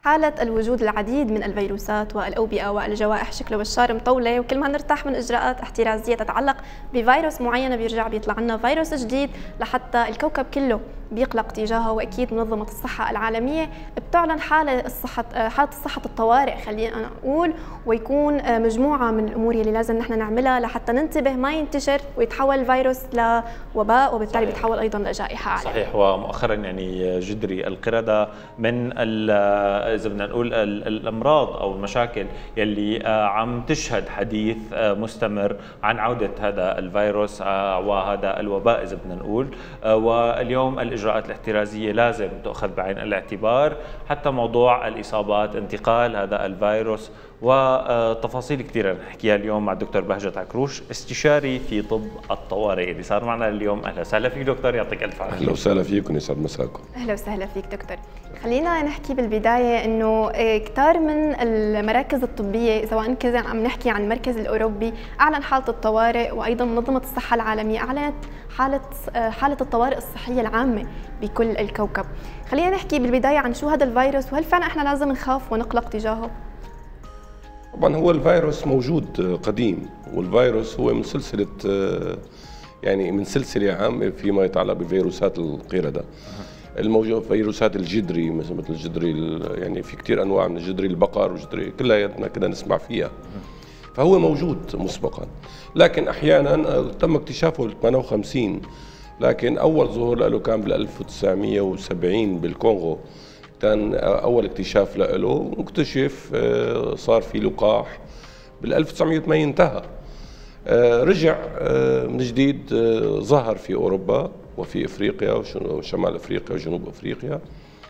حالة الوجود العديد من الفيروسات والأوبئة والجوائح شكله بالشهر مطولة، وكل ما نرتاح من إجراءات احترازية تتعلق بفيروس معين بيرجع بيطلع لنا فيروس جديد لحتى الكوكب كله بيقلق تجاهه. وأكيد منظمة الصحة العالمية بتعلن حالة الصحة الطوارئ خلينا نقول، ويكون مجموعة من الأمور اللي لازم نحن نعملها لحتى ننتبه ما ينتشر ويتحول الفيروس لوباء، وبالتالي بيتحول أيضا لجائحة عالمية. صحيح. ومؤخرا يعني جدري القردة من إذا بدنا نقول الأمراض أو المشاكل يلي عم تشهد حديث مستمر عن عودة هذا الفيروس وهذا الوباء إذا بدنا نقول. واليوم الإجراءات الاحترازية لازم تؤخذ بعين الاعتبار، حتى موضوع الإصابات، انتقال هذا الفيروس، وتفاصيل كثيرة نحكيها اليوم مع الدكتور بهجت عكروش، استشاري في طب الطوارئ اللي صار معنا اليوم. أهلا وسهلا فيك دكتور، يعطيك ألف عافية. أهلا وسهلا فيكم، يسعد مساكم. أهلا وسهلا فيك دكتور. خلينا نحكي بالبداية إنه كتار من المراكز الطبية، سواء كذا عم نحكي عن المركز الأوروبي أعلن حالة الطوارئ، وأيضا منظمة الصحة العالمية أعلنت حالة الطوارئ الصحية العامة بكل الكوكب. خلينا نحكي بالبداية عن شو هذا الفيروس، وهل فعلا احنا لازم نخاف ونقلق تجاهه؟ طبعا هو الفيروس موجود قديم، والفيروس هو من سلسلة يعني من سلسلة عامة فيما يتعلق بفيروسات القردة. الموجود فيروسات الجدري مثل الجدري، يعني في كثير انواع من الجدري البقر وجدري كلها كنا نسمع فيها، فهو موجود مسبقا، لكن احيانا تم اكتشافه بال 58، لكن اول ظهور له كان بال 1970 بالكونغو، كان اول اكتشاف له، مكتشف صار في لقاح بال 1980 انتهى، رجع من جديد، ظهر في اوروبا وفي افريقيا وشمال افريقيا وجنوب افريقيا،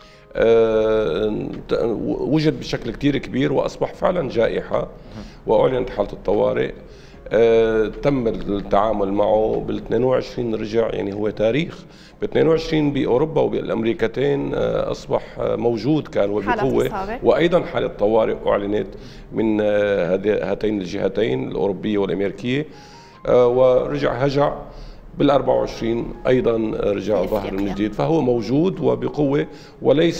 وجد بشكل كثير كبير واصبح فعلا جائحه، واعلنت حاله الطوارئ. تم التعامل معه بال 22 رجع، يعني هو تاريخ ب 22 باوروبا وبالامريكتين اصبح موجود كان وبقوه، وايضا حاله طوارئ اعلنت من هاتين الجهتين الاوروبيه والامريكيه، ورجع هجع بال 24 ايضا رجع ظهر من جديد، فهو موجود وبقوه وليس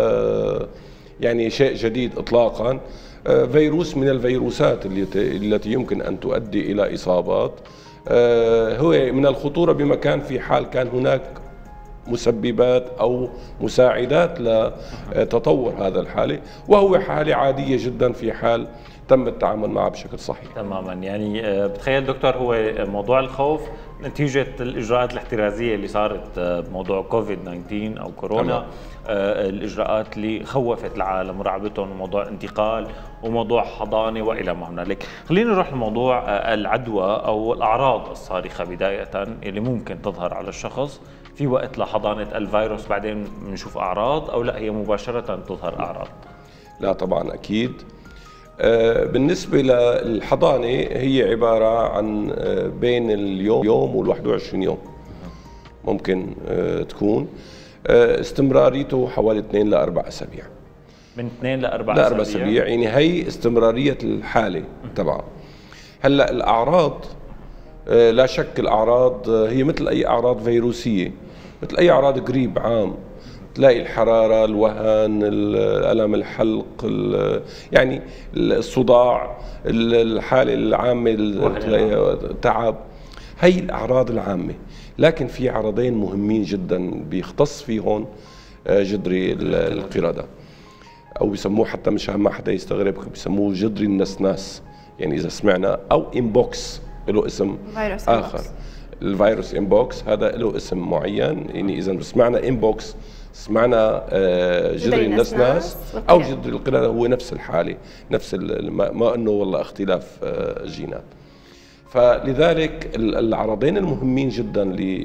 يعني شيء جديد اطلاقا. فيروس من الفيروسات التي يمكن ان تؤدي الى اصابات، هو من الخطوره بمكان في حال كان هناك مسببات او مساعدات لتطور هذا الحاله، وهو حاله عاديه جدا في حال تم التعامل معه بشكل صحيح. تماما. يعني بتخيل دكتور، هو موضوع الخوف نتيجة الإجراءات الاحترازية اللي صارت بموضوع كوفيد 19 أو كورونا، الإجراءات اللي خوفت العالم ورعبتهم، وموضوع انتقال وموضوع حضانة وإلى ما هنالك. خلينا نروح لموضوع العدوى أو الأعراض الصارخة بداية اللي ممكن تظهر على الشخص في وقت لحضانة الفيروس، بعدين بنشوف أعراض، أو لا هي مباشرة تظهر أعراض؟ لا طبعا أكيد. بالنسبة للحضانة هي عبارة عن بين اليوم وال 21 يوم ممكن تكون، استمراريته حوالي 2 ل 4 أسابيع. من 2 ل 4 أسابيع، يعني هي استمرارية الحالة تبعه. هلا الأعراض، لا شك الأعراض هي مثل أي أعراض فيروسية، مثل أي أعراض قريب عام، تلاقي الحرارة، الوهن، ألم الحلق، يعني الصداع، الحالة العامة، التعب، هي الأعراض العامة. لكن في عرضين مهمين جدا بيختص فيهم جدري القردة، أو بيسموه حتى مشان ما حدا يستغرب بيسموه جدري النسناس، يعني إذا سمعنا، أو إمبوكس له اسم آخر. الفيروس إمبوكس هذا له اسم معين، يعني إذا سمعنا إمبوكس سمعنا جدري النسناس او جدري القردة، هو نفس الحاله، نفس ما انه والله اختلاف جينات. فلذلك العرضين المهمين جدا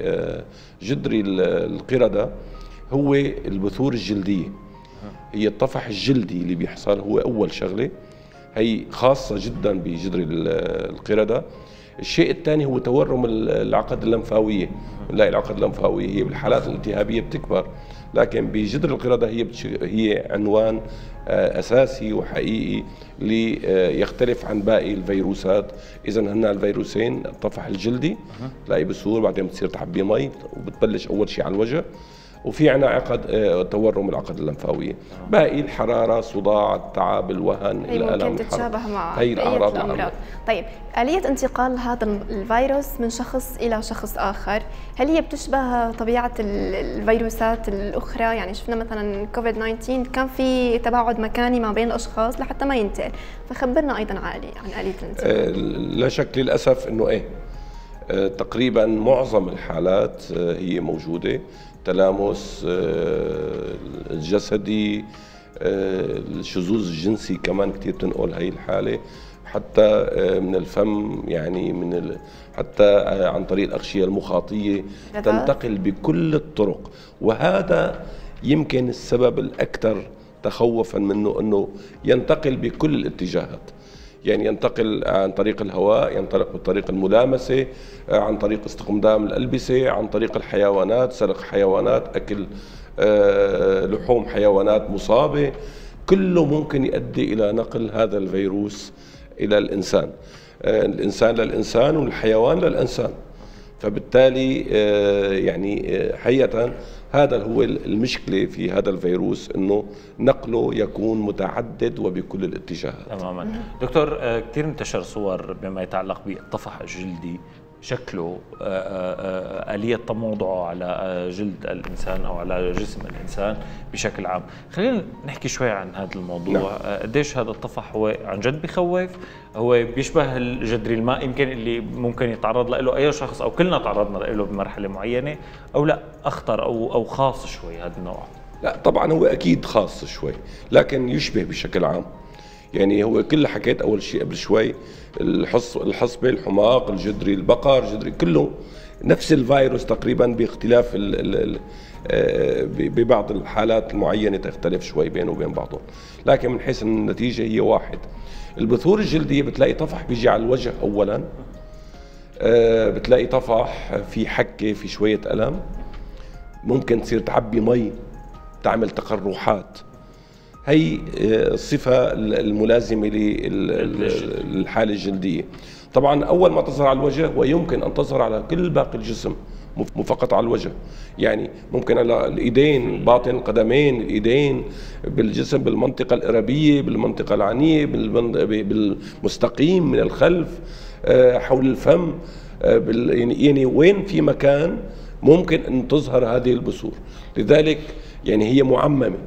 لجدري القردة هو البثور الجلديه، هي الطفح الجلدي اللي بيحصل، هو اول شغله، هي خاصه جدا بجدري القردة. الشيء الثاني هو تورم العقد اللمفاويه، نلاقي العقد اللمفاويه هي بالحالات الالتهابيه بتكبر، لكن بجدر القردة هي عنوان أساسي وحقيقي ليختلف عن باقي الفيروسات. إذا هن الفيروسين الطفح الجلدي تلاقي بثور، بعدين بتصير تعبي مي، وبتبلش أول شيء على الوجه، وفي عنا عقد تورم العقد اللمفاويه. باقي الحراره، صداع، التعب، الوهن، الالم، ممكن تتشابه مع هي الأعراض الامراض. طيب آلية انتقال هذا الفيروس من شخص إلى شخص آخر، هل هي بتشبه طبيعة الفيروسات الأخرى؟ يعني شفنا مثلا كوفيد 19 كان في تباعد مكاني ما بين الأشخاص لحتى ما ينتقل، فخبرنا أيضا عن آلية الانتقال. لا شك للأسف أنه تقريبا معظم الحالات هي موجودة، تلامس الجسدي، الشذوذ الجنسي كمان كثير تنقل هي الحالة، حتى من الفم، يعني حتى عن طريق الأغشية المخاطية تنتقل بكل الطرق. وهذا يمكن السبب الأكثر تخوفا منه، أنه ينتقل بكل الاتجاهات. يعني ينتقل عن طريق الهواء، ينطلق بطريق الملامسة، عن طريق استخدام الألبسة، عن طريق الحيوانات، سرق حيوانات، أكل لحوم حيوانات مصابة، كله ممكن يؤدي إلى نقل هذا الفيروس إلى الإنسان، الإنسان للإنسان والحيوان للإنسان. فبالتالي يعني حقيقة هذا هو المشكلة في هذا الفيروس، أنه نقله يكون متعدد وبكل الاتجاهات. تماما. دكتور، كثير انتشر صور بما يتعلق بالطفح الجلدي، شكله آلية تموضعه على جلد الإنسان أو على جسم الإنسان بشكل عام. خلينا نحكي شوي عن هذا الموضوع. قديش هذا الطفح هو عن جد بخوف؟ هو بيشبه الجدري الماء يمكن اللي ممكن يتعرض له أي شخص أو كلنا تعرضنا له بمرحلة معينة، أو لا أخطر أو خاص شوي هذا النوع؟ لا طبعا هو أكيد خاص شوي، لكن يشبه بشكل عام. يعني هو كل حكيت أول شيء قبل شوي، الحصبة، الحماق، الجدري البقر، جدري كله نفس الفيروس تقريبا، باختلاف ببعض الحالات المعينة تختلف شوي بينه وبين بعضهم، لكن من حيث النتيجة هي واحد. البثور الجلدية بتلاقي طفح بيجي على الوجه أولا، بتلاقي طفح في حكة، في شوية ألم، ممكن تصير تعبي مي، تعمل تقرحات. هي الصفة الملازمة للحالة الجلدية. طبعا أول ما تظهر على الوجه ويمكن أن تظهر على كل باقي الجسم، مو فقط على الوجه. يعني ممكن على الإيدين، باطن القدمين، الإيدين، بالجسم، بالمنطقة الإربية، بالمنطقة العنية، بالمستقيم من الخلف، حول الفم، يعني وين في مكان ممكن أن تظهر هذه البثور. لذلك يعني هي معممة،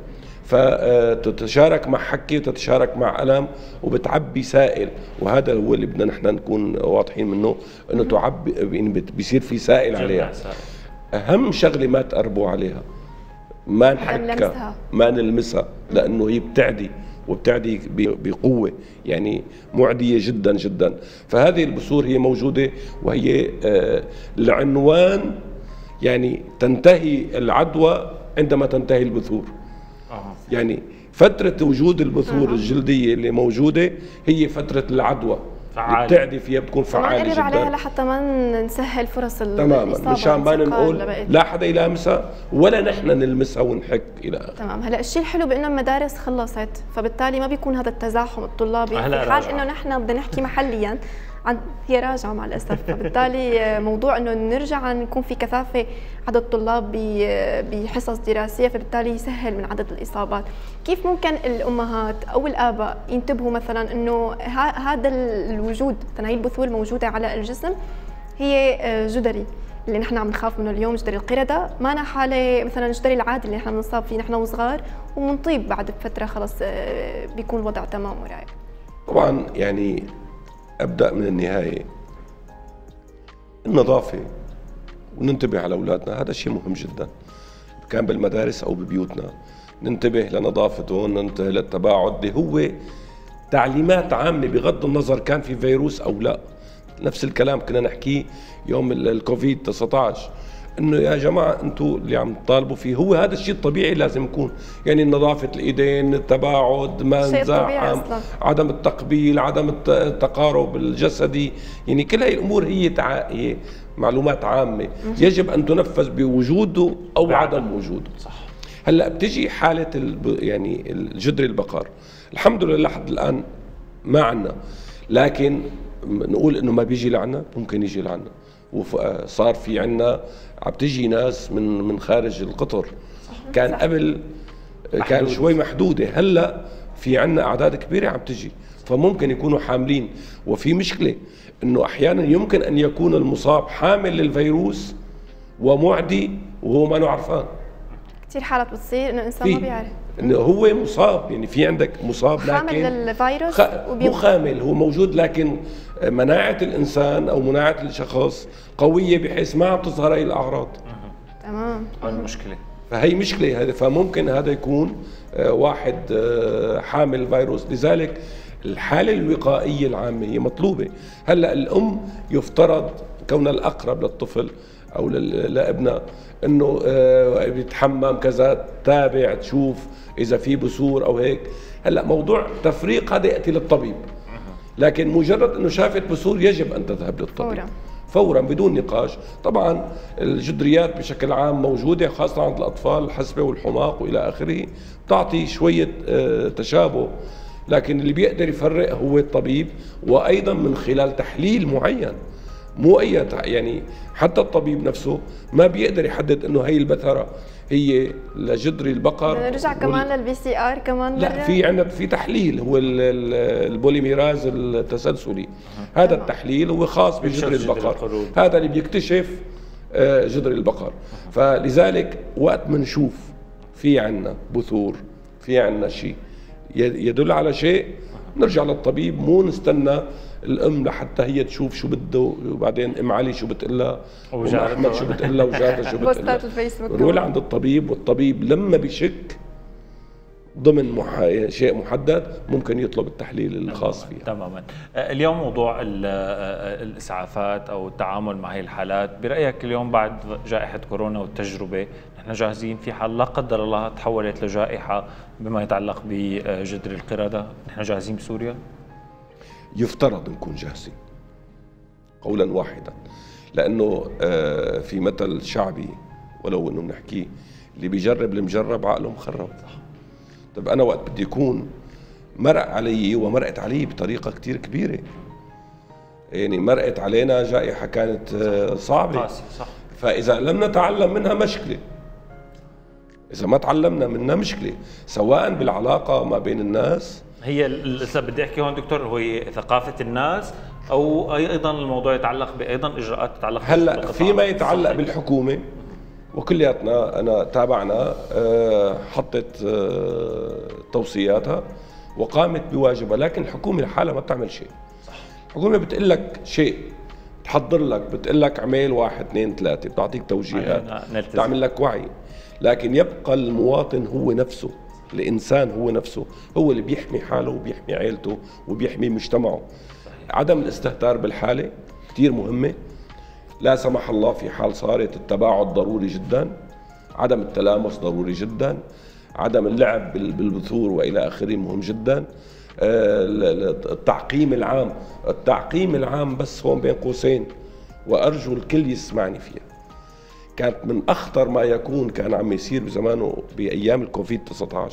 فتتشارك مع حكي وتتشارك مع ألم وبتعبي سائل. وهذا هو اللي بدنا نحن نكون واضحين منه، انه تعبي، بيصير في سائل عليها. اهم شغله ما تقربوا عليها، ما نحكها، ما نلمسها، لانه هي بتعدي، وبتعدي بقوه، يعني معديه جدا جدا. فهذه البثور هي موجوده، وهي العنوان، يعني تنتهي العدوى عندما تنتهي البثور. يعني فترة وجود البثور الجلدية اللي موجودة هي فترة العدوى اللي بتعدي فيها، بتكون فعالة جدا عليها لحتى ما نسهل فرص تماما، مشان ما نقول لا حدا يلامسها ولا نحن نلمسها ونحك إلى آخره. تمام. هلا الشيء الحلو بأنه المدارس خلصت، فبالتالي ما بيكون هذا التزاحم الطلابي، في حال إنه نحن بدنا نحكي محليا هي راجعة مع الأسف. فبالتالي موضوع أنه نرجع نكون في كثافة عدد طلاب بحصص دراسية، فبالتالي يسهل من عدد الإصابات. كيف ممكن الأمهات أو الآباء ينتبهوا مثلا أنه هذا الوجود، هي البثور الموجودة على الجسم هي جدري اللي نحن عم نخاف منه اليوم، جدري القردة، ما أنا حالة مثلا الجدري العادي اللي نحن بنصاب فيه نحن وصغار ومنطيب بعد فترة خلص بيكون الوضع تمام ورايق. طبعا يعني أبدأ من النهاية، النظافة، وننتبه على أولادنا، هذا شيء مهم جدا، كان بالمدارس أو ببيوتنا، ننتبه لنظافتهم، ننتبه للتباعد، اللي هو تعليمات عامة بغض النظر كان في فيروس أو لا. نفس الكلام كنا نحكيه يوم الكوفيد 19، انه يا جماعه انتم اللي عم تطالبوا فيه هو هذا الشيء الطبيعي لازم يكون، يعني نظافه الايدين، التباعد، ما نزاحم، عدم التقبيل، عدم التقارب الجسدي، يعني كل هاي الامور هي معلومات عامه يجب ان تنفذ بوجوده او عدم وجوده. صح. هلا بتجي حاله يعني الجدري البقر، الحمد لله لحد الان ما عندنا، لكن نقول انه ما بيجي لعنا، ممكن يجي لعنا، وصار في عنا عم تجي ناس من خارج القطر. كان قبل كان شوي محدودة، هلا في عنا أعداد كبيرة عم تجي، فممكن يكونوا حاملين. وفي مشكلة إنه أحيانا يمكن أن يكون المصاب حامل للفيروس ومعدي وهو ما عرفان. كثير حالات بتصير إنه الإنسان ما بيعرف إنه هو مصاب، يعني في عندك مصاب لكن حامل للفيروس مو خامل، هو موجود لكن مناعة الإنسان أو مناعة الشخص قوية بحيث ما عم تظهر أي الأعراض. تمام. هاي المشكلة. فهي مشكلة هذا، فممكن هذا يكون واحد حامل فيروس. لذلك الحالة الوقائية العامة هي مطلوبة. هلا الأم يفترض كونها الأقرب للطفل أو لابنها إنه بيتحمم كذا، تابع تشوف إذا في بثور أو هيك. هلا موضوع تفريق هذا يأتي للطبيب، لكن مجرد إنه شافت بثور يجب أن تذهب للطبيب فورا بدون نقاش. طبعا الجدريات بشكل عام موجودة خاصة عند الأطفال، الحسبة والحماق وإلى آخره، بتعطي شوية تشابه، لكن اللي بيقدر يفرق هو الطبيب، وأيضا من خلال تحليل معين. مو أي يعني حتى الطبيب نفسه ما بيقدر يحدد إنه هي البثرة هي لجدري البقر. نرجع كمان للPCR كمان. لا، في عندنا في تحليل هو البوليميراز التسلسلي. هذا التحليل هو خاص بجدري البقر، هذا اللي بيكتشف جدري البقر. فلذلك وقت ما نشوف في عندنا بثور، في عندنا شيء يدل على شيء، نرجع للطبيب، مو نستنى الام لحتى هي تشوف شو بده، وبعدين ام علي شو بتقلها، واحمد شو بتقلها، وجاده شو بتقلها. نروح عند الطبيب، والطبيب لما بيشك ضمن شيء محدد ممكن يطلب التحليل الخاص فيها. تماما. اليوم موضوع الاسعافات او التعامل مع هي الحالات، برايك اليوم بعد جائحه كورونا والتجربه نحن جاهزين في حال لا قدر الله تحولت لجائحه بما يتعلق بجدري القرده؟ نحن جاهزين بسوريا؟ يفترض نكون جاهزين قولا واحدا، لانه في مثل شعبي ولو انه بنحكيه، اللي بيجرب المجرب عقله مخرب. طب انا وقت بدي يكون مرق علي ومرقت علي بطريقه كتير كبيره، يعني مرقت علينا جائحه كانت صعبه، صح. فاذا لم نتعلم منها مشكله، اذا ما تعلمنا منها مشكله، سواء بالعلاقه ما بين الناس. هي اللي بدي احكي هون دكتور هو ثقافه الناس، او ايضا الموضوع يتعلق بايضا اجراءات تتعلق هلا فيما يتعلق بالحكومه وكلياتنا انا تابعنا، حطت توصياتها وقامت بواجبها، لكن الحكومه لحالها ما بتعمل شيء. الحكومه بتقول لك شيء، تحضر لك، بتقول لك اعمل 1 2 3، بتعطيك توجيهات، بتعمل لك وعي، لكن يبقى المواطن هو نفسه، الإنسان هو نفسه، هو اللي بيحمي حاله وبيحمي عائلته وبيحمي مجتمعه. عدم الاستهتار بالحالة كتير مهمة. لا سمح الله في حال صارت، التباعد ضروري جدا، عدم التلامس ضروري جدا، عدم اللعب بالبثور وإلى آخره مهم جدا. التعقيم العام، التعقيم العام بس هون بين قوسين وأرجو الكل يسمعني فيها، كانت من أخطر ما يكون كان عم يصير بزمانه بأيام الكوفيد 19.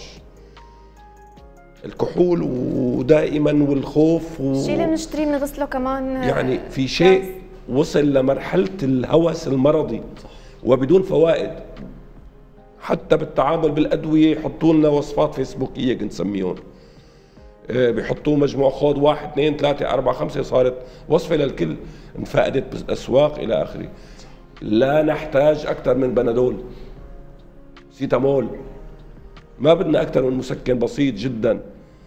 الكحول ودائما والخوف الشيء اللي بنشتريه بنغسله كمان، يعني في شيء وصل لمرحلة الهوس المرضي وبدون فوائد. حتى بالتعامل بالأدوية يحطوا لنا وصفات فيسبوكية كنت نسميهم، بيحطوا مجموع خود 1 2 3 4 5، صارت وصفة للكل، انفقدت بالأسواق إلى آخره. لا نحتاج أكثر من بنادول، سيتامول، ما بدنا أكثر من مسكن بسيط جدا.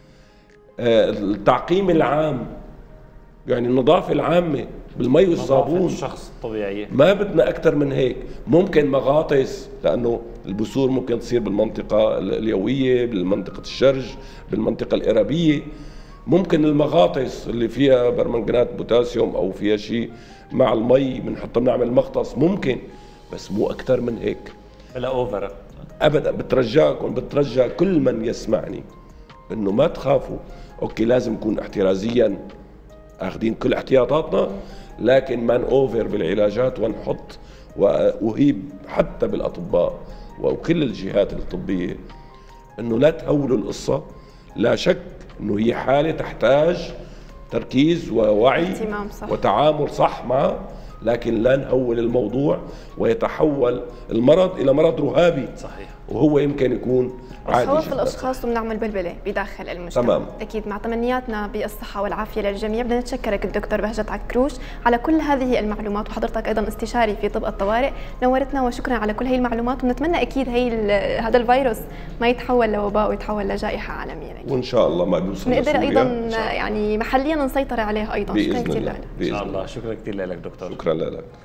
التعقيم العام، يعني النظافة العامة بالمي والصابون، الشخص الطبيعية، ما بدنا أكثر من هيك. ممكن مغاطس، لأنه البثور ممكن تصير بالمنطقة اليوية، بالمنطقة الشرج، بالمنطقة الإرابية. ممكن المغاطس اللي فيها برمنجانات بوتاسيوم أو فيها شيء مع المي بنحطها بنعمل مغطس، ممكن، بس مو أكثر من هيك. بلا أوفر أبدا. بترجى كل من يسمعني إنه ما تخافوا، أوكي لازم نكون احترازيا أخذين كل احتياطاتنا، لكن ما نأوفر بالعلاجات ونحط وهيب حتى بالأطباء وكل الجهات الطبية إنه لا تهولوا القصة. لا شك إنه هي حالة تحتاج تركيز ووعي وتعامل صح معها، لكن لا نهول الموضوع ويتحول المرض إلى مرض رهابي. صحيح. وهو يمكن يكون عادي خوف جداً. الاشخاص وبنعمل بلبله بداخل المجتمع. تمام. اكيد مع تمنياتنا بالصحه والعافيه للجميع. بدنا نتشكرك الدكتور بهجت عكروش على كل هذه المعلومات، وحضرتك ايضا استشاري في طب الطوارئ، نورتنا وشكرا على كل هي المعلومات. ونتمنى اكيد هذا الفيروس ما يتحول لوباء ويتحول لجائحه عالميه. وان شاء الله ما بيوصل نقدر لسوريا. ايضا يعني محليا نسيطر عليه ايضا. بإذن شكرا كثير الله. لك. ان شاء الله. شكرا كثير لك دكتور. شكرا لك.